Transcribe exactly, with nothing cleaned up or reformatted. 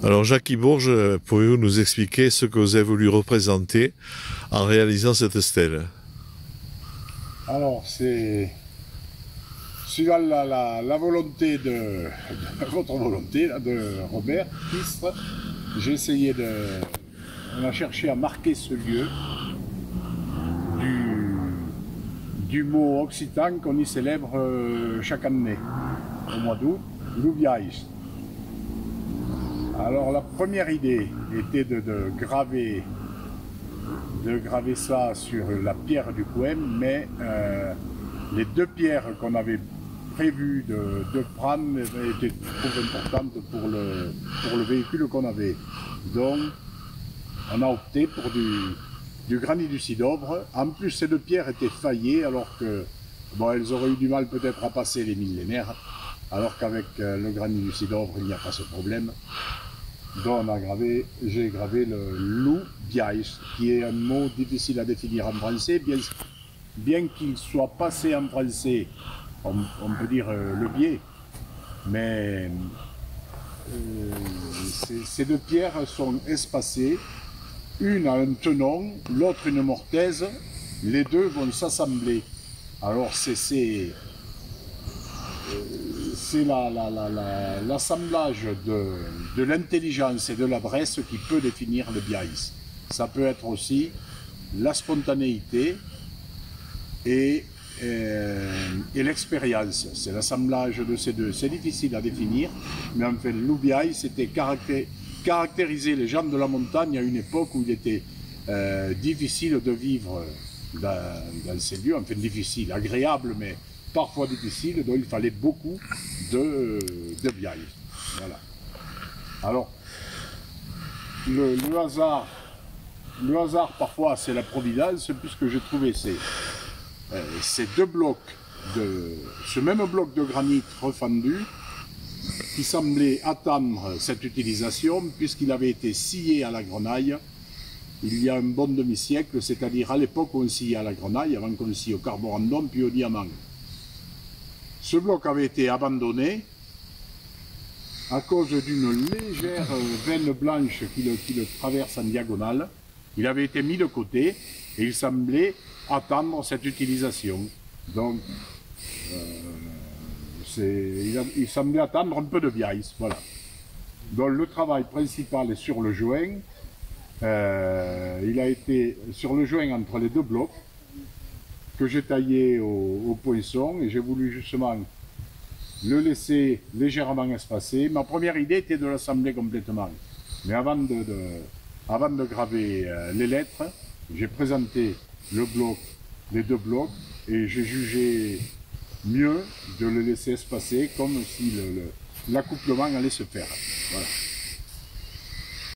Alors Jackie Bourges, pouvez-vous nous expliquer ce que vous avez voulu représenter en réalisant cette stèle? Alors c'est suivant la, la, la volonté de, de votre volonté là, de Robert Pistre, j'ai essayé de, on a cherché à marquer ce lieu du, du mot occitan qu'on y célèbre euh, chaque année au mois d'août, Louviaïs. Alors la première idée était de, de graver de graver ça sur la pierre du coin, mais euh, les deux pierres qu'on avait prévu de, de prendre étaient trop importantes pour le, pour le véhicule qu'on avait. Donc on a opté pour du, du granit du Cidobre. En plus ces deux pierres étaient faillées alors que bon, elles auraient eu du mal peut-être à passer les millénaires, alors qu'avec euh, le granit du Cidobre il n'y a pas ce problème. Donc on a gravé, j'ai gravé le Louviaïs, qui est un mot difficile à définir en français, bien, bien qu'il soit passé en français, on, on peut dire euh, le biais, mais euh, ces, ces deux pierres sont espacées, une a un tenon, l'autre une mortaise, les deux vont s'assembler. Alors c'est c'est l'assemblage la, la, la, de, de l'intelligence et de l'adresse qui peut définir le biaïs. Ça peut être aussi la spontanéité et, euh, et l'expérience. C'est l'assemblage de ces deux. C'est difficile à définir, mais en fait, l'Oubiaïs, c'était caracté caractériser les gens de la montagne à une époque où il était euh, difficile de vivre dans, dans ces lieux. Enfin, difficile, agréable, mais parfois difficile, donc il fallait beaucoup de, de biaïs. Voilà. Alors, le, le hasard, le hasard parfois c'est la providence, puisque j'ai trouvé ces, euh, ces deux blocs, de, ce même bloc de granit refendu, qui semblait attendre cette utilisation, puisqu'il avait été scié à la grenaille il y a un bon demi-siècle, c'est-à-dire à, à l'époque où on sciait à la grenaille, avant qu'on scie au carborandum puis au diamant. Ce bloc avait été abandonné à cause d'une légère veine blanche qui le, qui le traverse en diagonale. Il avait été mis de côté et il semblait attendre cette utilisation. Donc, euh, il, a, il semblait attendre un peu de biaïs. Voilà. Donc, le travail principal est sur le joint. Euh, il a été sur le joint entre les deux blocs, que j'ai taillé au, au poinçon, et j'ai voulu justement le laisser légèrement espacé. Ma première idée était de l'assembler complètement. Mais avant de, de, avant de graver euh, les lettres, j'ai présenté le bloc, les deux blocs, et j'ai jugé mieux de le laisser espacer comme si l'accouplement allait se faire. Voilà.